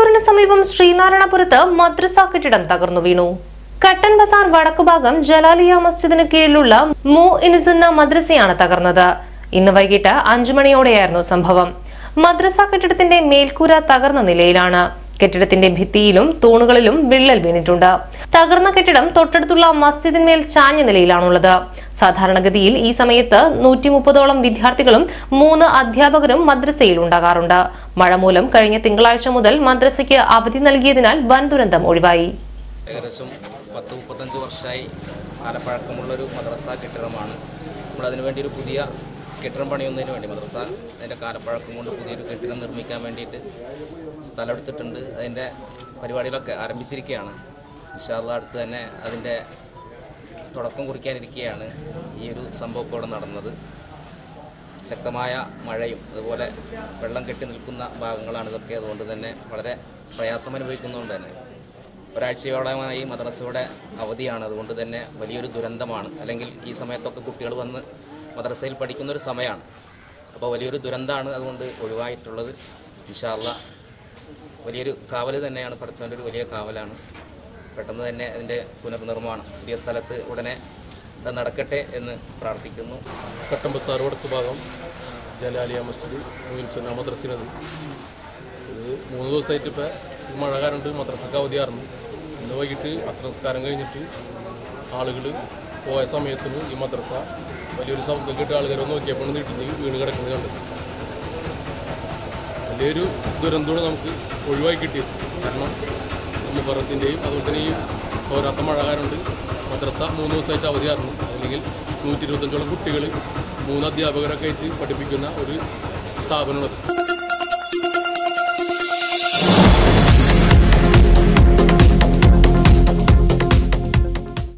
പെരുമ്പാവൂരിന് സമീപം ശ്രീനാരായണപുരത്ത് മദ്രസ കെട്ടിടം തകർന്നു വീണു. കട്ടൻ ബസാർ വടക്കുഭാഗം ജലാലിയ മസ്ജിദിന് കീഴിലുള്ള ഇനുസുന്ന മദ്രസയാണ് തകർന്നത്. ഇന്ന് വൈകിട്ട് 5 മണിയോടെയായിരുന്നു സംഭവം. മദ്രസ കെട്ടിടത്തിന്റെ മേൽക്കൂര തകർന്ന നിലയിലാണ്. കെട്ടിടത്തിന്റെ ഭിത്തിയിലും തൂണുകളിലും വിള്ളൽ വീണിട്ടുണ്ട്. തകർന്ന കെട്ടിടം തൊട്ടടുത്തുള്ള മസ്ജിദിന്മേൽ ചാഞ്ഞ നിലയിലാണുള്ളത്. സാധാരണഗതിയിൽ ഈ സമയത്ത് 130ഓളം വിദ്യാർത്ഥികളും 3 അധ്യാപകരും മദ്രസയിൽ ഉണ്ടാകാറുണ്ട്. മഴ മൂലം കഴിഞ്ഞ തിങ്കളാഴ്ച മുതൽ മദ്രസയ്ക്ക് അവധി നൽകിയതിനാൽ വൻ ദുരന്തം ഒഴിവായി. ഏകദേശം 10-35 വർഷമായി കാലപ്പഴക്കമുള്ളൊരു മദ്രസ കെട്ടിടമാണ്. നമ്മൾ അതിനുവേണ്ടി ഒരു പുതിയ കെട്ടിടം പണിയുന്നതിന് വേണ്ടി മദ്രസ അതിൻ്റെ കാലപ്പഴക്കം കൊണ്ട് പുതിയൊരു കെട്ടിടം നിർമ്മിക്കാൻ വേണ്ടിയിട്ട് സ്ഥലം എടുത്തിട്ടുണ്ട്. അതിൻ്റെ പരിപാടികളൊക്കെ ആരംഭിച്ചിരിക്കുകയാണ്. ഇൻഷാ അല്ലാഹ് അടുത്ത് തന്നെ അതിൻ്റെ തുടക്കം കുറിക്കാനിരിക്കുകയാണ് ഈ ഒരു സംഭവം ഇവിടെ നടന്നത്. ശക്തമായ മഴയും അതുപോലെ വെള്ളം കെട്ടി നിൽക്കുന്ന ഭാഗങ്ങളാണ് ഇതൊക്കെ. അതുകൊണ്ട് തന്നെ വളരെ പ്രയാസം അനുഭവിക്കുന്നതുകൊണ്ട് തന്നെ ഒരാഴ്ചയോളമായി മദ്രസയുടെ അവധിയാണ്. അതുകൊണ്ട് തന്നെ വലിയൊരു ദുരന്തമാണ്. അല്ലെങ്കിൽ ഈ സമയത്തൊക്കെ കുട്ടികൾ വന്ന് മദ്രസയിൽ പഠിക്കുന്നൊരു സമയമാണ്. അപ്പോൾ വലിയൊരു ദുരന്തമാണ് അതുകൊണ്ട് ഒഴിവായിട്ടുള്ളത്. ഇൻഷാ അല്ലാഹ് വലിയൊരു കാവൽ തന്നെയാണ്. പഠിച്ചവൻ്റെ ഒരു വലിയ കാവലാണ്. പെട്ടെന്ന് തന്നെ അതിൻ്റെ പുനർനിർമ്മാണം പുതിയ സ്ഥലത്ത് ഉടനെ നടക്കട്ടെ എന്ന് പ്രാർത്ഥിക്കുന്നു. കട്ടൻ ബസാർ വടക്ക് ഭാഗം ജലാലിയ മസ്ജിദ് ഇനുസുന്ന മദ്രസയിലത് ഇത് 3 ദിവസമായിട്ട് ഇപ്പോൾ മഴ കാരണം മദ്രസക്ക് അവധിയായിരുന്നു. ഇന്ന് വൈകിട്ട് അസ്രംസ്കാരം കഴിഞ്ഞിട്ട് ആളുകൾ പോയ സമയത്തിന് ഈ മദ്രസ വലിയൊരു ശബ്ദം കേട്ട് ആളുകൾ നോക്കിയപ്പോൾ നീട്ടി വീണ് കിടക്കുന്നത് കണ്ടു. വലിയൊരു ദുരന്തമാണ് നമുക്ക് ഒഴിവായി കിട്ടിയത്. കാരണം മുഹറത്തിൻ്റെയും അതുപോലെ തന്നെ ഈ തോരാത്ത മഴ കാരണം മദ്രസ 3 ദിവസമായിട്ട് അവധിയായിരുന്നു. അല്ലെങ്കിൽ 125ഓളം കുട്ടികൾ 3 അധ്യാപകരൊക്കെ ആയിട്ട് പഠിപ്പിക്കുന്ന ഒരു സ്ഥാപനമാണത്.